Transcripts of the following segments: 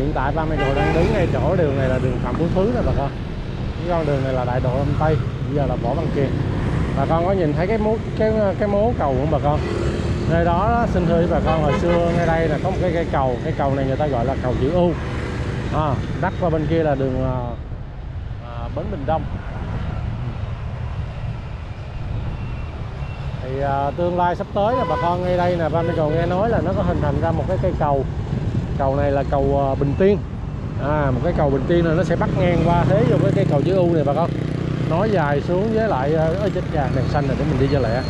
hiện tại ba Michael đang đứng ngay chỗ đường này là đường Phạm Phú Thứ nè bà con. Cái con đường này là đại độ Đông Tây, bây giờ là Võ Văn Kiệt. Bà con có nhìn thấy cái mố cầu không bà con? Nơi đó xin thưa với bà con, hồi xưa ngay đây là có một cái cầu này người ta gọi là cầu chữ U. Đắt qua bên kia là đường Bến Bình Đông. Thì tương lai sắp tới là bà con ngay đây nè, ba Michael nghe nói là nó có hình thành ra một cái cây cầu này là cầu Bình Tiên. Một cái cầu Bình Tiên này nó sẽ bắt ngang qua thế vô cái cầu chữ U này bà con, nói dài xuống với lại chết cha, đèn xanh này để mình đi cho lẹ.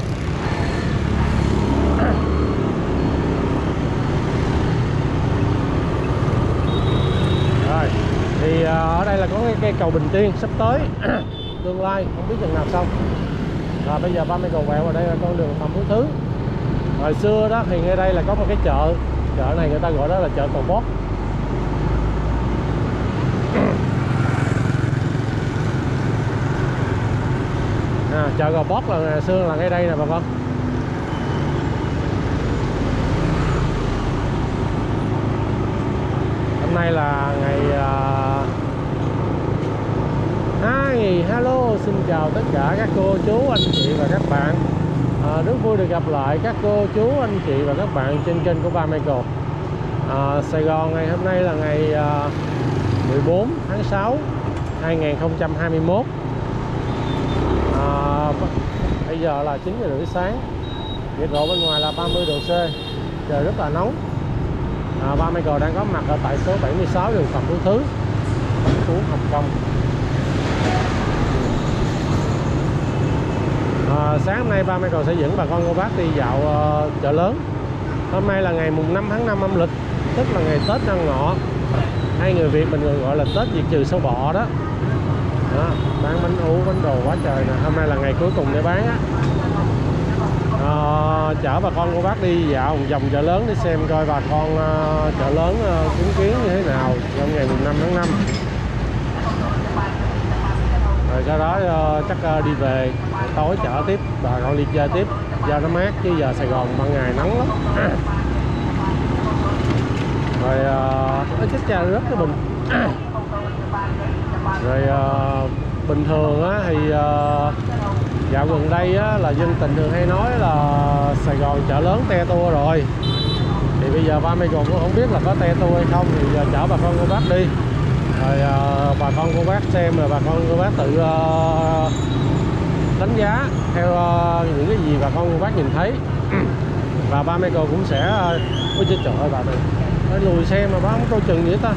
Rồi thì ở đây là có cái cây cầu Bình Tiên sắp tới tương lai không biết chừng nào xong. Rồi bây giờ ba Michael quẹo vào đây là con đường Phạm Phú Thứ. Hồi xưa đó thì ngay đây là có một cái chợ này người ta gọi đó là chợ Cầu Bót. Chợ Gò Bót là ngày xưa là ngay đây nè bà con. Hôm nay là ngày hello, xin chào tất cả các cô chú anh chị và các bạn. Rất vui được gặp lại các cô chú anh chị và các bạn trên kênh của ba Michael. Sài Gòn ngày hôm nay là ngày 14 tháng 6 2021. Bây giờ là 9 giờ rưỡi sáng, nhiệt độ bên ngoài là 30 độ C, trời rất là nóng. Ba Michael đang có mặt ở tại số 76 đường Phạm Phú Thứ, Phú Hồng Kông. Sáng hôm nay ba Michael sẽ dẫn bà con cô bác đi dạo chợ lớn. Hôm nay là ngày mùng 5 tháng 5 âm lịch, tức là ngày Tết Đoan Ngọ, hay người Việt mình thường gọi là Tết diệt trừ sâu bọ đó. Bán bánh ú, bánh đồ quá trời nè. Hôm nay là ngày cuối cùng để bán á. Chở bà con cô bác đi dạo một vòng chợ lớn để xem coi bà con chợ lớn chứng kiến như thế nào trong ngày mùng 5 tháng 5. Rồi sau đó chắc đi về, tối chở tiếp bà con đi chơi tiếp, do nó mát chứ giờ Sài Gòn ban ngày nắng lắm. Rồi chắc cha rất cái bình. Rồi bình thường á, thì dạo gần đây á, là dân tình thường hay nói là Sài Gòn chợ lớn te tua rồi. Thì bây giờ ba Michael cũng không biết là có te tua hay không, thì giờ chở bà con cô bác đi. Rồi bà con cô bác xem, rồi bà con cô bác tự đánh giá theo những cái gì bà con cô bác nhìn thấy. Và ba Michael cũng sẽ ôi trời ơi bà này phải lùi xem mà bác không coi chừng vậy ta.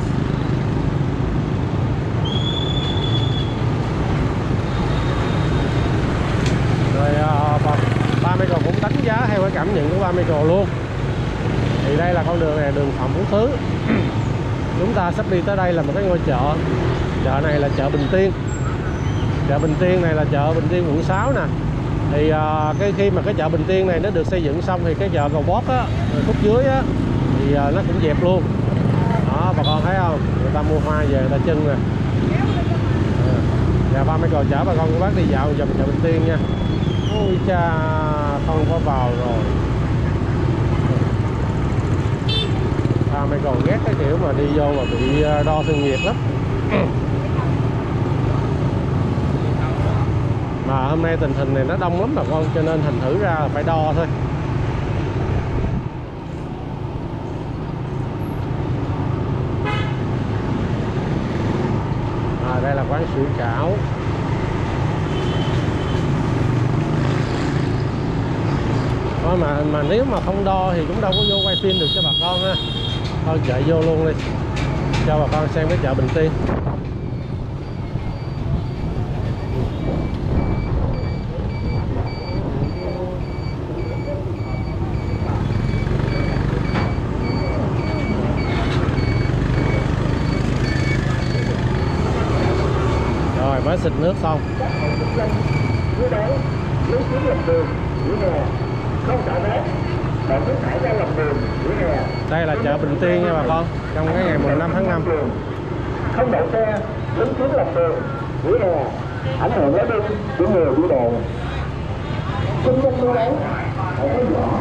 Rồi ba Michael cũng đánh giá theo cái cảm nhận của ba Michael luôn. Thì đây là con đường này, đường Phạm Phú Thứ. Chúng ta sắp đi tới đây là một cái ngôi chợ. Chợ này là chợ Bình Tiên. Chợ Bình Tiên này là chợ Bình Tiên quận 6 nè. Thì khi mà cái chợ Bình Tiên này nó được xây dựng xong thì cái chợ Cầu Bót á, khúc dưới á, thì nó cũng dẹp luôn. Đó, bà con thấy không? Người ta mua hoa về người ta trưng nè. Và ba Michael chở bà con cô bác đi dạo vòng chợ Bình Tiên nha. Ôi cha, không có vào rồi. Ba Michael ghét cái kiểu mà đi vô mà bị đo thân nhiệt lắm. Mà hôm nay tình hình này nó đông lắm bà con, cho nên thành thử ra là phải đo thôi. Đây là quán sủi cảo. Thôi mà nếu mà không đo thì cũng đâu có vô quay phim được cho bà con ha. Thôi chạy vô luôn đi, cho bà con xem cái chợ Bình Tiên. Rồi mới xịt nước xong. Đây là chợ Bình Tiên nha bà con, trong cái ngày mùng 5 tháng 5. Không đậu xe, đứng trước lòng đường, vỉa hè, ảnh hưởng đến đi của người đi đường. Kinh doanh mua bán, không có rõ.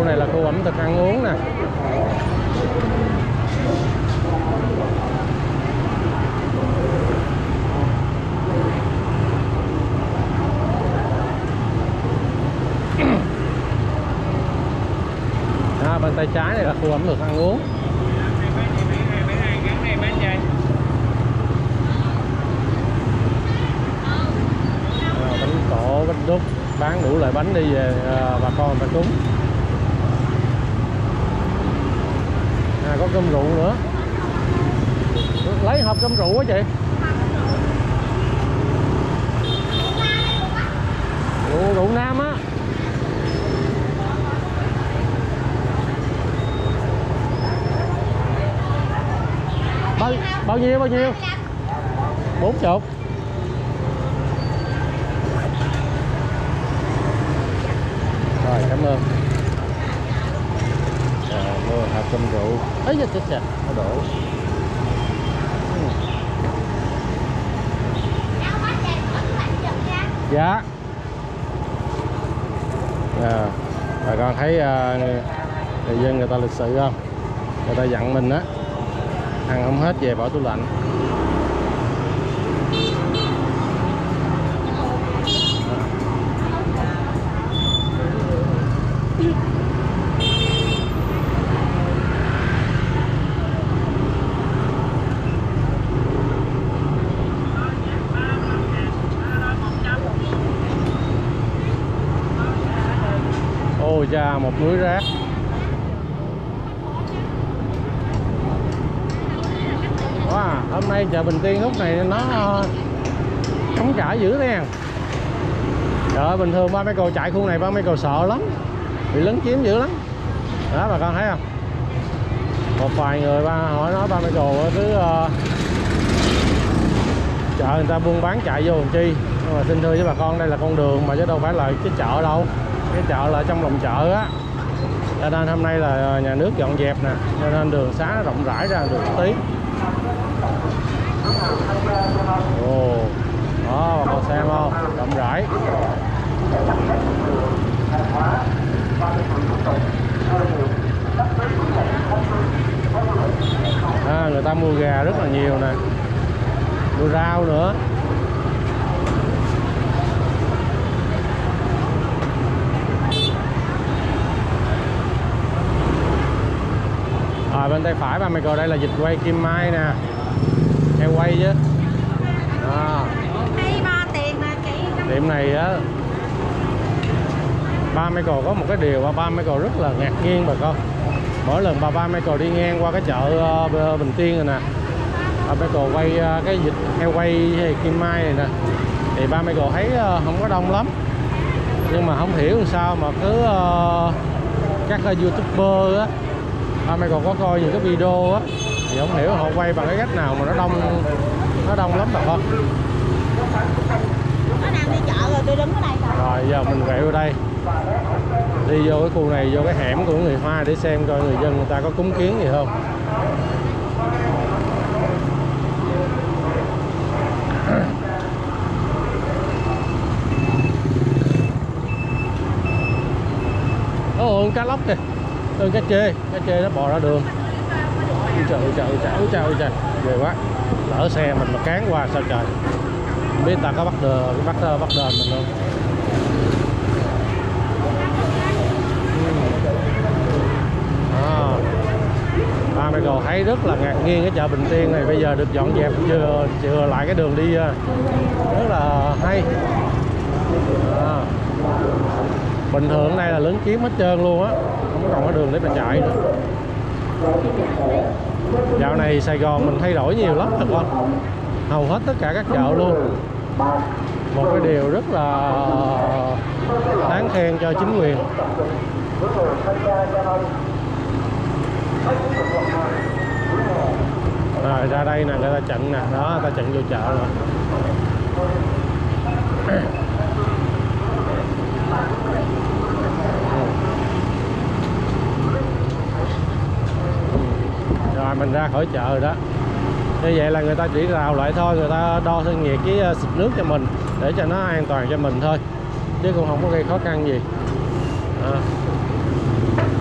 Khu này là khu ẩm thực ăn uống nè. Bên tay trái này là khu ẩm thực ăn uống. Bánh cổ, bánh đúc, bán đủ loại bánh đi về bà con người ta cúng. Có cơm rượu nữa. Lấy hộp cơm rượu á chị. Rượu Nam á. Bao nhiêu? 40. Rồi, cảm ơn. Mua hộp cơm rượu. Ấy da chết chà, nó đổ. Dạ. Bà con thấy người dân người ta lịch sự không? Người ta dặn mình á, ăn không hết về bỏ tủ lạnh. Ôi cha, một núi rác. Wow, hôm nay chợ Bình Tiên lúc này nó trống trải dữ nè. Trời ơi, bình thường ba Michael chạy khu này ba Michael sợ lắm, bị lấn chiếm dữ lắm. Đó bà con thấy không? Một vài người ba hỏi nói ba Michael cứ chợ người ta buôn bán chạy vô làm chi. Nhưng mà xin thưa với bà con, đây là con đường mà chứ đâu phải là cái chợ đâu. Cái chợ là trong lòng chợ á. Cho nên hôm nay là nhà nước dọn dẹp nè, cho nên đường xá nó rộng rãi ra được tí. Ồ, đó bà con xem không, rộng rãi. Người ta mua gà rất là nhiều nè, mua rau nữa. Bên tay phải ba Michael đây là dịch quay Kim Mai nè, heo quay chứ. Tiệm này á, ba Michael có một cái điều mà ba Michael rất là ngạc nhiên bà con. Mỗi lần ba Michael đi ngang qua cái chợ Bình Tiên rồi nè, ba Michael quay cái dịch heo quay hay Kim Mai này nè, thì ba Michael thấy không có đông lắm. Nhưng mà không hiểu làm sao mà cứ các YouTuber á, ba Michael có coi những cái video á, thì không hiểu họ quay bằng cái cách nào mà nó đông lắm bà con. Nó đang đi chợ rồi, tôi đứng ở đây rồi. Rồi giờ mình quẹo vô đây, đi vô cái khu này, vô cái hẻm của người Hoa để xem coi người dân người ta có cúng kiến gì không. Ồ, cá lóc kìa, cá chê nó bò ra đường. Trời, ghê quá. Lỡ xe mình mà cán qua sao trời. Không biết ta có bắt đền mình không. Ba Michael thấy rất là ngạc nhiên cái chợ Bình Tiên này bây giờ được dọn dẹp chừa lại cái đường đi rất là hay. Bình thường đây là lấn chiếm hết trơn luôn á, không còn có đường để mà chạy nữa. Dạo này Sài Gòn mình thay đổi nhiều lắm thật con, hầu hết tất cả các chợ luôn. Một cái điều rất là đáng khen cho chính quyền. Rồi ra đây nè, người ta chặn nè, đó người ta chặn vô chợ rồi. Rồi mình ra khỏi chợ rồi đó. Như vậy là người ta chỉ rào lại thôi, người ta đo thân nhiệt với xịt nước cho mình để cho nó an toàn cho mình thôi, chứ cũng không có gây khó khăn gì.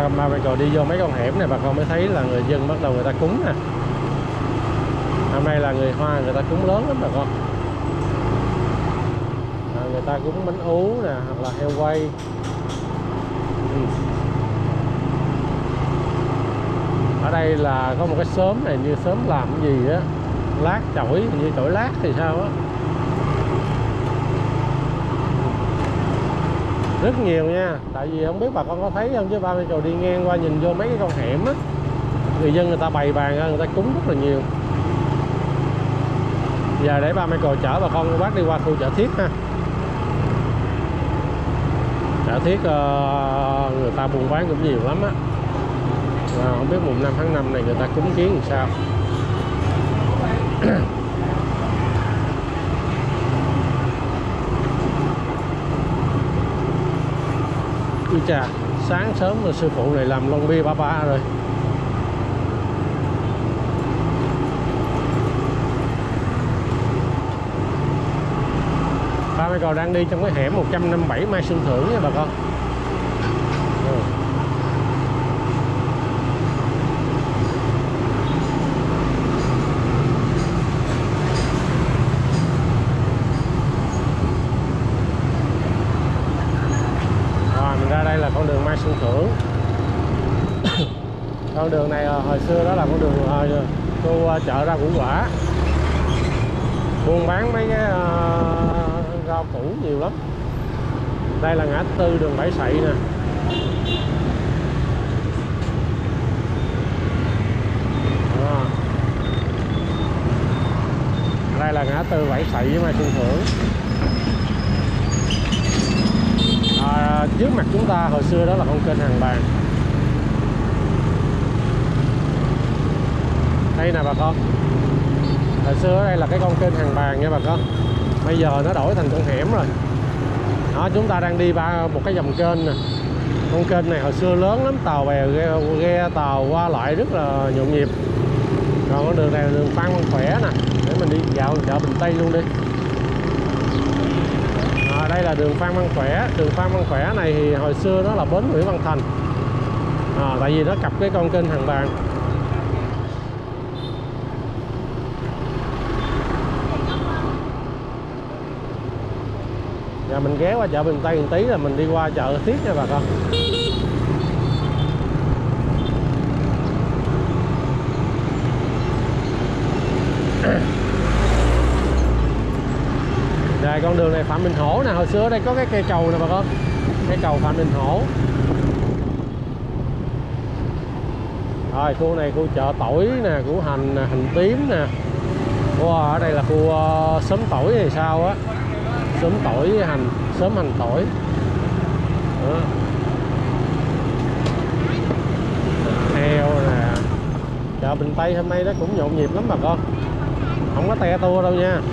Ba Michael đi vô mấy con hẻm này bà con mới thấy là người dân bắt đầu người ta cúng nè. Hôm nay là người Hoa người ta cúng lớn lắm bà con. Người ta cúng bánh ú nè, hoặc là heo quay. Ở đây là có một cái xóm này như xóm làm cái gì á, lát chổi, như chổi lát thì sao á. Rất nhiều nha, tại vì không biết bà con có thấy không chứ Ba Michael đi ngang qua nhìn vô mấy cái con hẻm á, người dân người ta bày bàn ra, người ta cúng rất là nhiều. Giờ để Ba Michael chở bà con bác đi qua khu chợ Thiết ha. Chợ Thiết người ta buôn bán cũng nhiều lắm á. Không biết mùng 5 tháng 5 này người ta cúng kiến làm sao. Ui chà, sáng sớm rồi sư phụ này làm lon bia ba rồi. Ba Michael đang đi trong cái hẻm 157 Mai Xuân Thưởng nha bà con. Mình ra đây là con đường Mai Xuân Thưởng. Con đường này hồi xưa đó là con đường khu chợ rau củ quả, buôn bán mấy cái rau củ nhiều lắm. Đây là ngã tư đường Bãi Sậy nè. Đây là ngã tư Bãi Sậy với Mai Xuân Thưởng. Trước mặt chúng ta hồi xưa đó là con kênh Hàng Bàng. Đây nè bà con, hồi xưa ở đây là cái con kênh Hàng Bàng nha bà con. Bây giờ nó đổi thành con hẻm rồi đó. Chúng ta đang đi ba một cái dòng kênh nè. Con kênh này hồi xưa lớn lắm, tàu bè ghe tàu qua lại rất là nhộn nhịp. Còn con đường này là đường Phan Văn Khỏe nè, để mình đi dạo chợ Bình Tây luôn đi. Đây là đường Phan Văn Khỏe. Đường Phan Văn Khỏe này thì hồi xưa nó là bến Nguyễn Văn Thành, tại vì nó cặp cái con kênh Hàng Bàng. Giờ mình ghé qua chợ Bình Tây một tí là mình đi qua chợ Thiết nha bà con. Rồi con đường này Phạm Đình Hổ nè, hồi xưa ở đây có cái cây cầu nè bà con, cây cầu Phạm Đình Hổ. Rồi khu này khu chợ tỏi nè, củ hành nè, hành tím nè. Ở đây là khu xóm tỏi hay sao á, xóm tỏi với hành, xóm hành tỏi đó. Heo nè. Chợ Bình Tây hôm nay nó cũng nhộn nhịp lắm bà con, không có te tua đâu nha.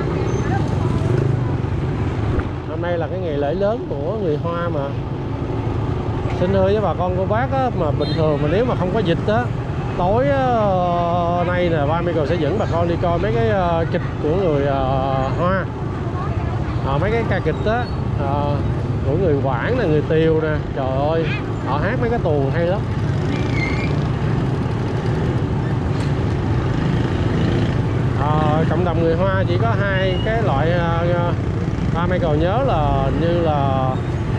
Hôm nay là cái ngày lễ lớn của người Hoa mà. Xin thưa với bà con cô bác á, mà bình thường mà nếu mà không có dịch á, tối nay là Ba Michael sẽ dẫn bà con đi coi mấy cái kịch của người Hoa. Mấy cái ca kịch á, của người Quảng là người Tiều nè. Trời ơi, họ hát mấy cái tuồng hay lắm. Cộng đồng người Hoa chỉ có hai cái loại Ba Michael nhớ là như là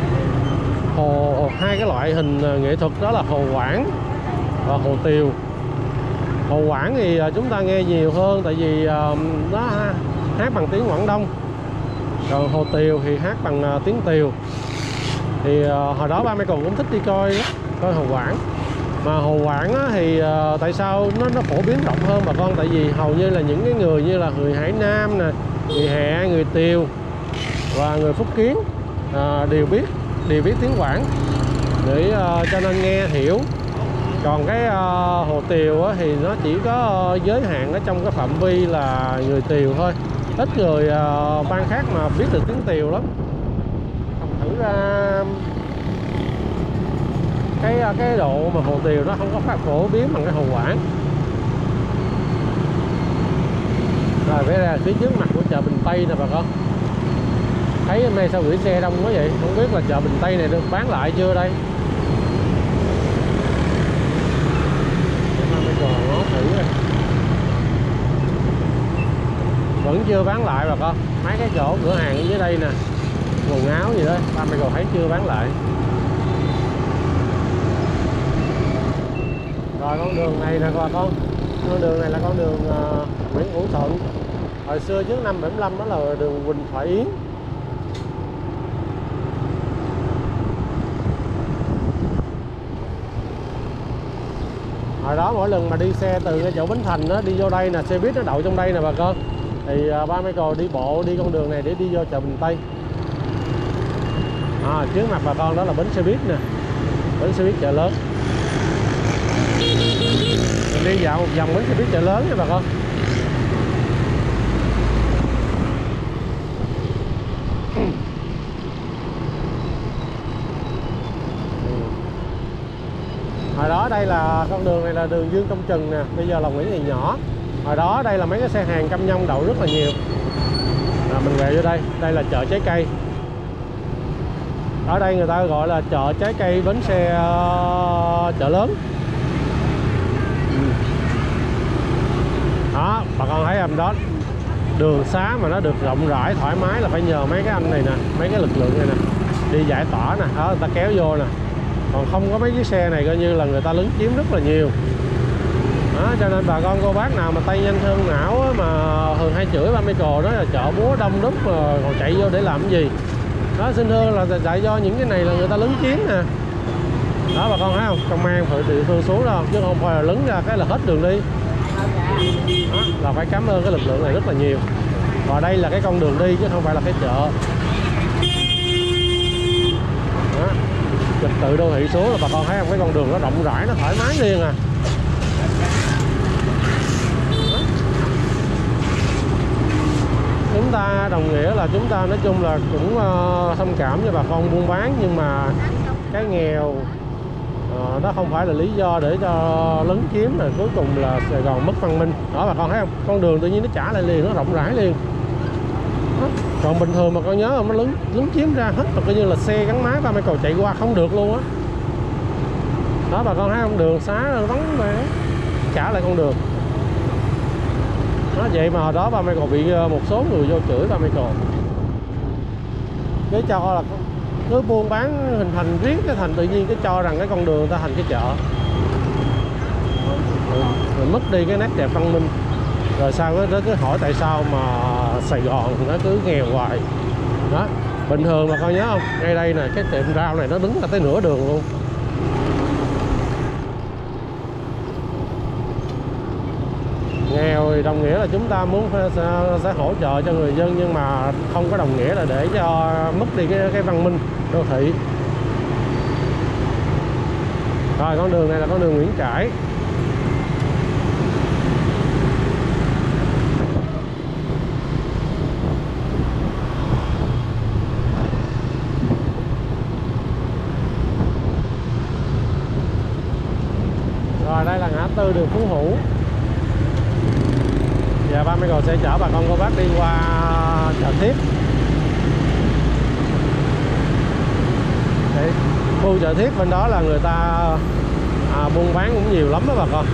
hai cái loại hình nghệ thuật, đó là Hồ Quảng và Hồ Tiều. Hồ Quảng thì chúng ta nghe nhiều hơn tại vì nó hát bằng tiếng Quảng Đông, còn Hồ Tiều thì hát bằng tiếng Tiều. Thì hồi đó Ba Michael cũng thích đi coi Hồ Quảng. Mà Hồ Quảng á, thì tại sao nó phổ biến rộng hơn bà con, tại vì hầu như là những cái người như là người Hải Nam nè, người Hẹ, người Tiều và người Phúc Kiến đều biết tiếng Quảng để cho nên nghe hiểu. Còn cái Hồ Tiều á, thì nó chỉ có giới hạn ở trong cái phạm vi là người Tiều thôi, ít người bang khác mà biết được tiếng Tiều lắm. Thành thử ra cái độ mà Hồ Tiều nó không có phát phổ biến bằng cái Hồ Quảng. Rồi bây giờ phía trước mặt của chợ Bình Tây nè bà con. Thấy hôm nay sao gửi xe đông quá vậy, không biết là chợ Bình Tây này được bán lại chưa đây. vẫn chưa bán lại bà con. Mấy cái chỗ cửa hàng ở dưới đây nè, quần áo gì đó ba mẹ còn thấy chưa bán lại. Rồi con đường này nè bà con, con đường này là con đường Nguyễn Hữu Thuận. Hồi xưa trước năm 75 đó là đường Quỳnh Thoại Yến. Hồi đó mỗi lần mà đi xe từ cái chỗ Bến Thành đó đi vô đây nè, xe buýt nó đậu trong đây nè bà con, thì ba Michael đi bộ đi con đường này để đi vô chợ Bình Tây. Trước mặt bà con đó là bến xe buýt nè, bến xe buýt chợ lớn. Mình đi dạo một vòng bến xe buýt chợ lớn nha bà con. Hồi đó đây là con đường này là đường Dương Công Trừng nè, bây giờ là Nguyễn Thị Nhỏ. Hồi đó đây là mấy cái xe hàng cam nhông đậu rất là nhiều. Mình về vô đây, đây là chợ trái cây. Ở đây người ta gọi là chợ trái cây bến xe chợ lớn. Đó, bà con thấy không đó, đường xá mà nó được rộng rãi thoải mái là phải nhờ mấy cái anh này nè, mấy cái lực lượng này nè, đi giải tỏa nè, đó người ta kéo vô nè. Còn không có mấy chiếc xe này coi như là người ta lấn chiếm rất là nhiều. Đó, cho nên bà con cô bác nào mà tay nhanh hơn não á, mà thường hay chửi ba Michael đó là chợ búa đông đúc còn chạy vô để làm cái gì. Đó, xin thưa là chạy do những cái này là người ta lấn chiếm nè. Đó bà con thấy không, công an phải địa phương xuống đâu, chứ không phải là lấn ra cái là hết đường đi. Đó, là phải cảm ơn cái lực lượng này rất là nhiều. Và đây là cái con đường đi chứ không phải là cái chợ. Đó, trật tự đô thị số là bà con thấy không, cái con đường nó rộng rãi, nó thoải mái liền à. Đó. Chúng ta đồng nghĩa là chúng ta nói chung là cũng thông cảm cho bà con buôn bán, nhưng mà cái nghèo đó không phải là lý do để cho lấn chiếm, rồi cuối cùng là Sài Gòn mất văn minh. Đó bà con thấy không, con đường tự nhiên nó trả lại liền, nó rộng rãi liền. Đó. Còn bình thường mà con nhớ không, nó lấn chiếm ra hết, rồi coi như là xe gắn máy ba Michael chạy qua không được luôn á. Đó bà con thấy không, đường xá vắng về đó, trả lại con đường. Đó, vậy mà hồi đó ba Michael bị một số người vô chửi ba Michael, cái cho là cứ buôn bán hình thành riết cái thành tự nhiên cái cho rằng cái con đường ta thành cái chợ, rồi mất đi cái nét đẹp văn minh. Rồi sao nó cứ hỏi tại sao mà Sài Gòn nó cứ nghèo hoài. Đó, bình thường mà con nhớ không, ngay đây nè, cái tiệm rau này nó đứng ra tới nửa đường luôn. Nghèo thì đồng nghĩa là chúng ta muốn sẽ hỗ trợ cho người dân, nhưng mà không có đồng nghĩa là để cho mất đi cái văn minh đô thị. Rồi con đường này là con đường Nguyễn Trãi. Rồi đây là ngã tư đường Phú Hữu. Và ba Michael sẽ chở bà con cô bác đi qua chợ Thiết. Đấy, khu chợ Thiết bên đó là người ta buôn bán cũng nhiều lắm đó bà con.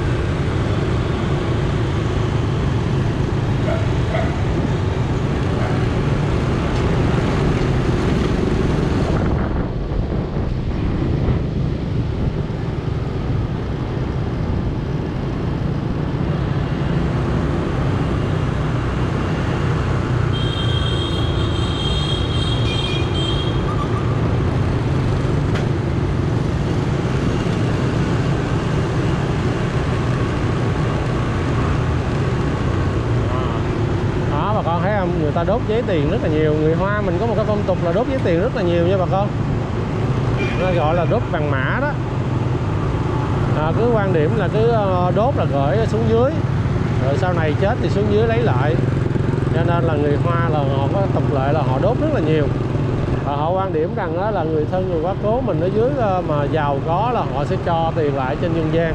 Người ta đốt giấy tiền rất là nhiều. Người Hoa mình có một cái phong tục là đốt giấy tiền rất là nhiều nha bà con. Nó gọi là đốt vàng mã đó. Cứ quan điểm là cứ đốt là gửi xuống dưới, rồi sau này chết thì xuống dưới lấy lại. Cho nên là người Hoa là họ có tục lệ là họ đốt rất là nhiều. Và họ quan điểm rằng đó là người thân người quá cố mình ở dưới mà giàu có là họ sẽ cho tiền lại trên nhân gian.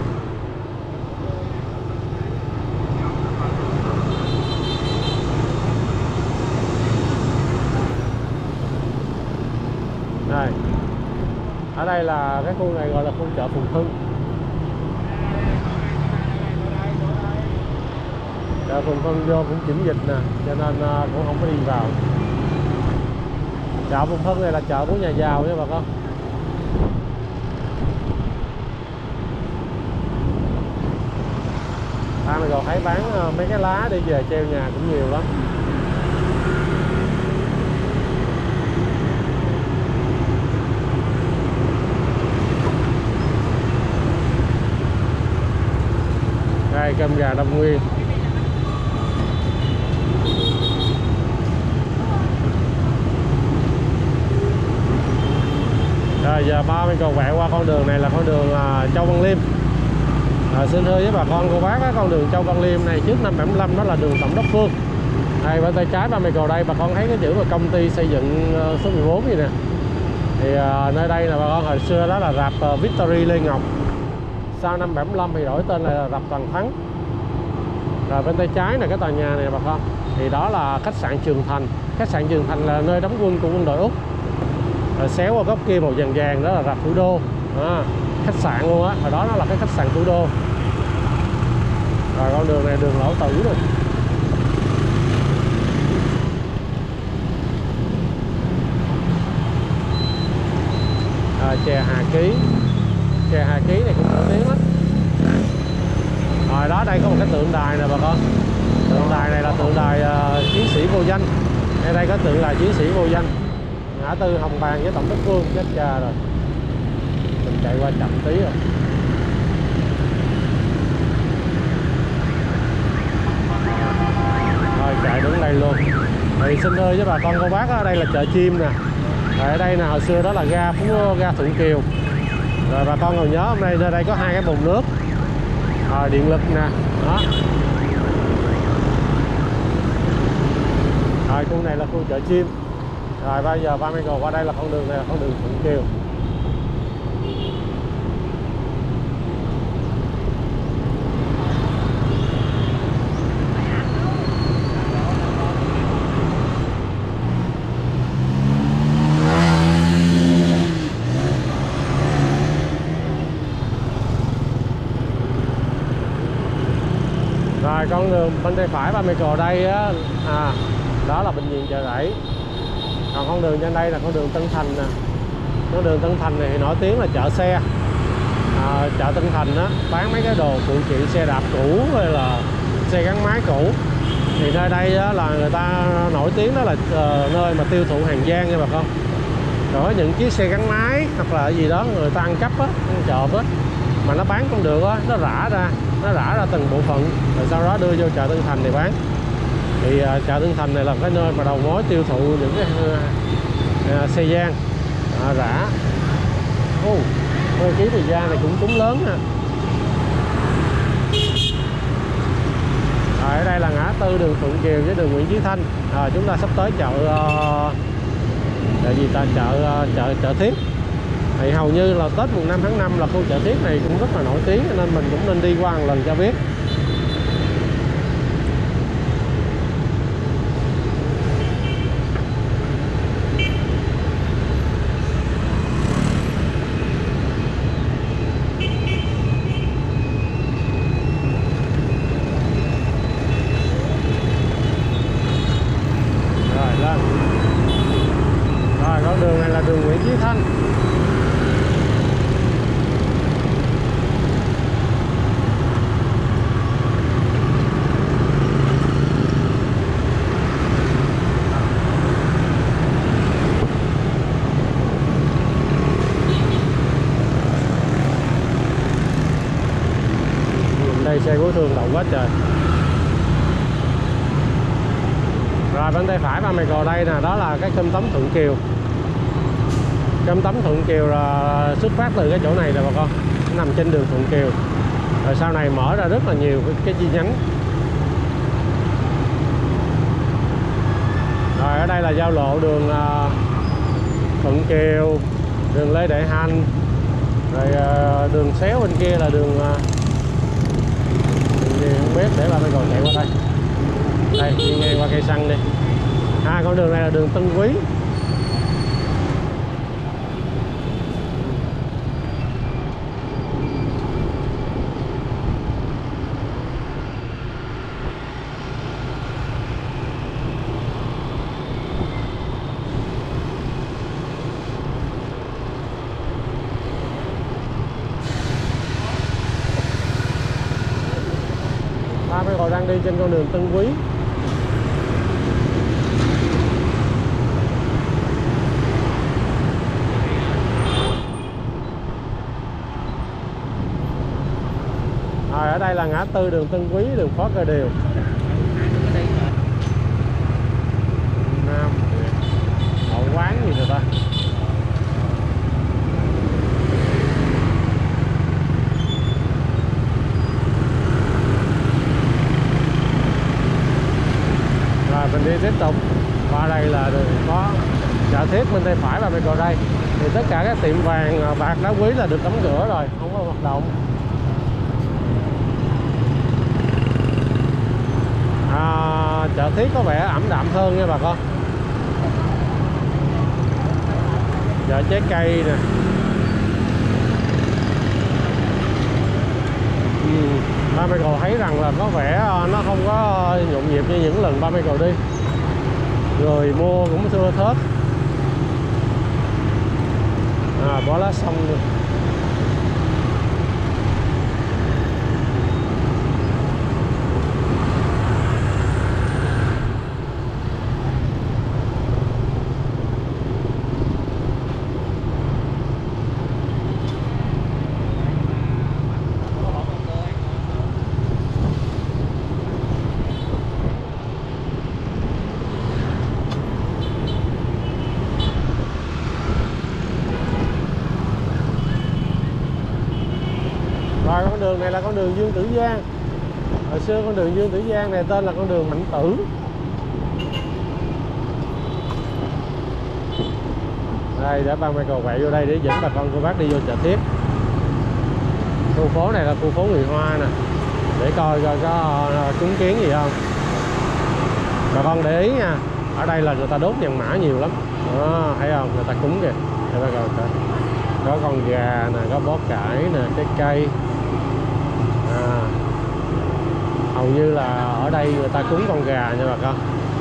Đây. Ở đây là cái khu này gọi là khu chợ Phùng Hưng. Phùng Hưng vô cũng kiểm dịch nè, cho nên cũng không có đi vào. Chợ Phùng Hưng này là chợ của nhà giàu nha bà con. Mình còn thấy bán mấy cái lá đi về treo nhà cũng nhiều lắm. Đây cơm gà Đông Nguyên. Rồi giờ ba mình còn vẹo qua con đường này là con đường Châu Văn Liêm. Xin thưa với bà con cô bác, con đường Châu Văn Liêm này trước năm 75 đó là đường Tổng đốc Phương. Đây bên tay trái ba mày cầu đây bà con thấy cái chữ mà công ty xây dựng số 14 gì nè. Thì nơi đây là bà con hồi xưa đó là rạp Victory Lê Ngọc. Sau năm 75 thì đổi tên là rạp Toàn Thắng. Rồi bên tay trái là cái tòa nhà này bà con. Thì đó là khách sạn Trường Thành. Khách sạn Trường Thành là nơi đóng quân của quân đội Úc. Rồi xéo qua góc kia màu vàng vàng đó là rạp Thủ Đô. Khách sạn luôn á, hồi đó nó là cái khách sạn Thủ Đô. Rồi con đường này đường Lão Tử rồi. Chè Hà Ký. Chè Hà Ký này cũng nổi tiếng lắm. Rồi đó, đây có một cái tượng đài nè bà con. Tượng đài này là tượng đài chiến sĩ vô danh. Đây có tượng đài chiến sĩ vô danh. Ngã tư Hồng Bàng với Tổng đốc Phương, chết cha rồi. Mình chạy qua chậm tí rồi. Rồi chạy đứng đây luôn. Thì xin thưa với bà con cô bác, ở đây là chợ chim nè. Rồi ở đây nè, hồi xưa đó là ga Thuận Kiều. Rồi bà con còn nhớ hôm nay nơi đây có hai cái bồn nước. Rồi điện lực nè. Đó. Rồi khu này là khu chợ chim. Rồi bây giờ ba mươi cầu qua đây là con đường này là con đường Thuận Kiều. Rồi con đường bên tay phải ba mươi cầu đây á, đó là bệnh viện Chợ Rẫy. Còn con đường trên đây là con đường Tân Thành nè. Con đường Tân Thành này thì nổi tiếng là chợ xe. Chợ Tân Thành á, bán mấy cái đồ phụ kiện xe đạp cũ hay là xe gắn máy cũ. Thì nơi đây á, là người ta nổi tiếng đó là nơi mà tiêu thụ hàng gian nha bà con. Rồi những chiếc xe gắn máy hoặc là gì đó người ta ăn cắp á, ăn trộm á, mà nó bán không được á, nó rã ra từng bộ phận rồi sau đó đưa vô chợ Tân Thành để bán. Thì chợ Tân Thành này là cái nơi mà đầu mối tiêu thụ những cái xe gian rã. Ký thời gian này cũng lớn ha. Ở đây là ngã tư đường Thuận Kiều với đường Nguyễn Chí Thanh. Chúng ta sắp tới chợ chợ Thiết. Thì hầu như là Tết mùng 5 tháng 5 là khu chợ Thiết này cũng rất là nổi tiếng, nên mình cũng nên đi qua một lần cho biết. Rồi con đường này là đường Nguyễn Chí Thanh. Đây xe cứu thương đậu quá trời. Rồi bên tay phải ba mày cò đây nè, đó là cái cơm tấm Thuận Kiều. Cơm tấm Thuận Kiều là xuất phát từ cái chỗ này nè bà con, nằm trên đường Thuận Kiều. Rồi sau này mở ra rất là nhiều cái chi nhánh. Rồi ở đây là giao lộ đường Thuận Kiều, đường Lê Đại Hành, rồi đường xéo bên kia là đường gì không biết, để ba mày cò chạy qua đây. Đây đi ngang qua cây xăng đi. Con đường này là đường Tân Quý. Cầu đang đi trên con đường Tân Quý. Ở đây là ngã tư đường Tân Quý, đường Phó Cờ Điều. Nam Hậu quán gì rồi ta? Rồi mình đi tiếp tục. Qua đây là đường có Chợ Thiết bên tay phải và bên cầu đây. Thì tất cả các tiệm vàng bạc đá quý là được đóng cửa rồi, không có hoạt động. Chợ Thiết có vẻ ẩm đạm hơn nha bà con. Chợ trái cây nè. Ba Michael thấy rằng là có vẻ nó không có nhộn nhịp như những lần ba Michael đi. Người mua cũng thưa thớt. Bỏ lá xong luôn. Rồi con đường này là con đường Dương Tử Giang. Hồi xưa con đường Dương Tử Giang này tên là con đường Mạnh Tử. Đây để ba Michael quẹo vô đây để dẫn bà con cô bác đi vô Chợ Thiết. Khu phố này là khu phố người Hoa nè. Để coi có cúng kiến gì không. Bà con để ý nha. Ở đây là người ta đốt vàng mã nhiều lắm. Đó, thấy không? Người ta cúng kìa. Để bà coi. Có con gà nè, có bó cải nè, trái cây. Hầu như là ở đây người ta cúng con gà nha bà con.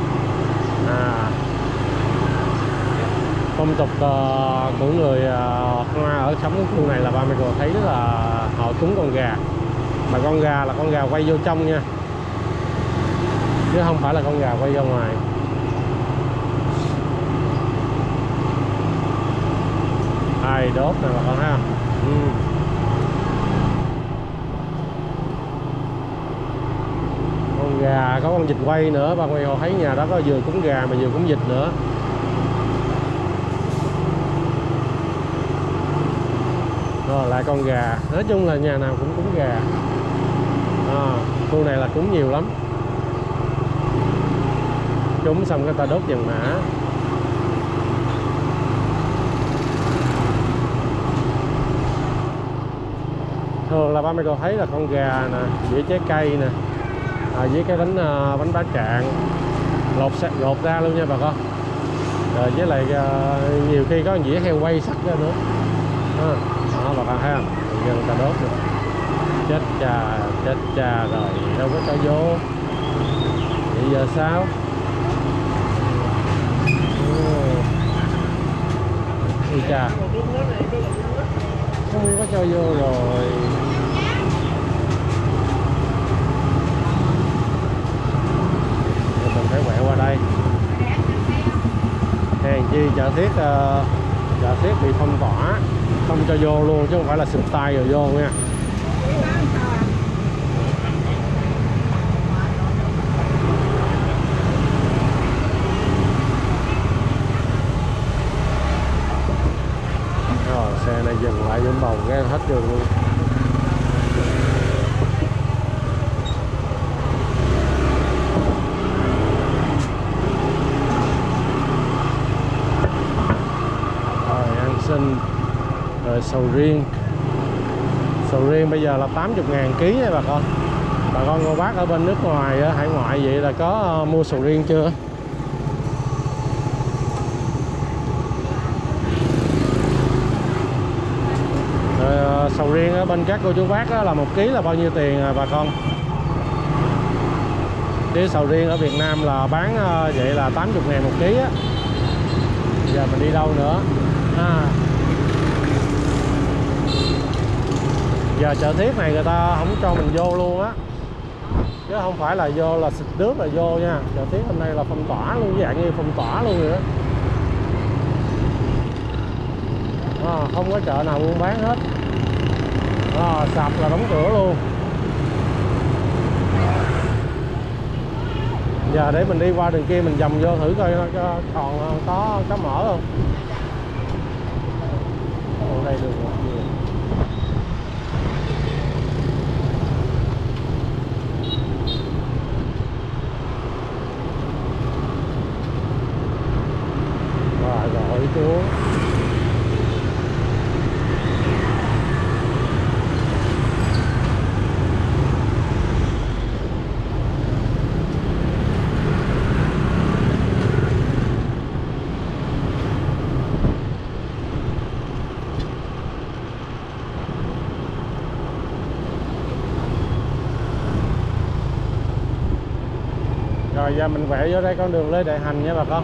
Phong tục của người Hoa ở sống cái khu này là ba Michael thấy là họ cúng con gà. Mà con gà là con gà quay vô trong nha, chứ không phải là con gà quay ra ngoài. Ai đốt này bà con thấy không? Con gà, có con vịt quay nữa. Bà Michael thấy nhà đó có vừa cúng gà mà vừa cúng vịt nữa. Rồi lại con gà. Nói chung là nhà nào cũng cúng gà. Khu này là cúng nhiều lắm. Cúng xong người ta đốt vàng mã. Thường là ba Michael thấy là con gà nè, với trái cây nè, với cái bánh bá trạng lột ra luôn nha bà con. Rồi với lại nhiều khi có dĩa heo quay sắc ra nữa. Đó bà con thấy không? Giờ người ta đốt rồi. Chết cha rồi, đâu có cho vô. Bây giờ sao? Ôi cha, không có cho vô rồi. Mình phải quẹo qua đây. Hèn chi Chợ Thiết bị phong tỏa, không cho vô luôn chứ không phải là xịt tay rồi vô nha. Rồi xe này dừng lại Vũng Bầu cái hết đường luôn. Rồi sầu riêng bây giờ là 80.000 ký nha bà con. Bà con cô bác ở bên nước ngoài hải ngoại vậy là có mua sầu riêng chưa? Rồi, sầu riêng ở bên các cô chú bác đó là 1 ký là bao nhiêu tiền bà con? Cái sầu riêng ở Việt Nam là bán vậy là 80.000 1 ký á. Giờ mình đi đâu nữa? Giờ Chợ Thiết này người ta không cho mình vô luôn á. chứ không phải là vô là xịt nước là vô nha. Chợ Thiết hôm nay là phong tỏa luôn, dạng như phong tỏa luôn rồi đó. Không có chợ nào buôn bán hết. Sập là đóng cửa luôn. Giờ để mình đi qua đường kia mình vòng vô thử coi còn có mở không. Ở đây đường một nhiều. Rồi gọi xuống. Rồi giờ mình quẹo vô đây con đường Lê Đại Hành nha bà con.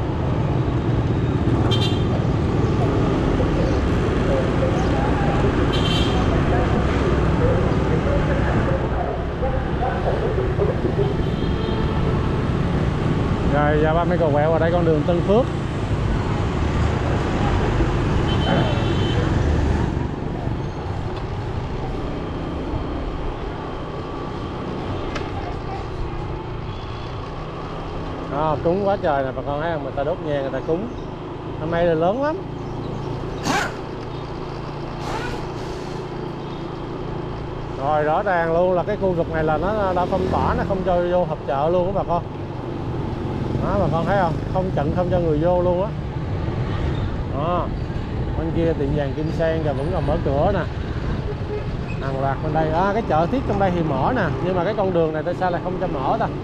Rồi giờ ba mấy cầu quẹo vào đây con đường Tân Phước. Cúng quá trời nè bà con thấy không, người ta đốt nhang người ta cúng. Hôm nay là lớn lắm. Rồi rõ ràng luôn là cái khu vực này là nó đã phong tỏa, nó không cho vô họp chợ luôn á bà con. Đó bà con thấy không, không chặn không cho người vô luôn á. Bên kia tiệm vàng Kim Sen giờ vẫn còn mở cửa nè, hàng loạt bên đây. Cái chợ Thiết trong đây thì mở nè, nhưng mà cái con đường này tại sao lại không cho mở ta?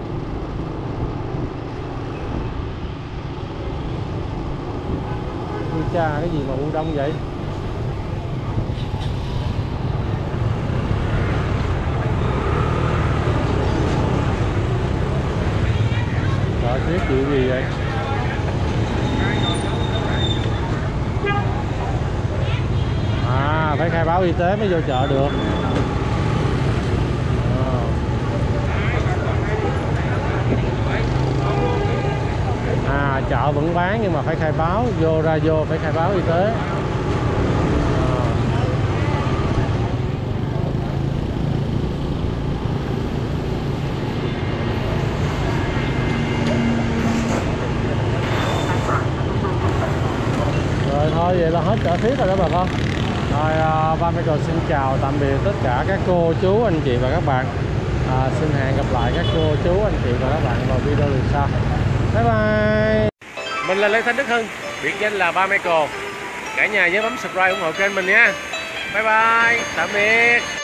Cha cái gì mà u đông vậy? Chợ Thiết chuyện gì vậy? Phải khai báo y tế mới vô chợ được. Chợ vẫn bán nhưng mà phải khai báo, vô ra vô phải khai báo y tế. Rồi thôi vậy là hết chợ Thiết rồi đó bà con. Rồi Ba Michael xin chào tạm biệt tất cả các cô chú anh chị và các bạn. Xin hẹn gặp lại các cô chú anh chị và các bạn vào video lần sau. Bye bye. Mình là Lê Thanh Đức Hưng, biệt danh là Ba Michael. Cả nhà nhớ bấm subscribe ủng hộ kênh mình nha. Bye bye, tạm biệt.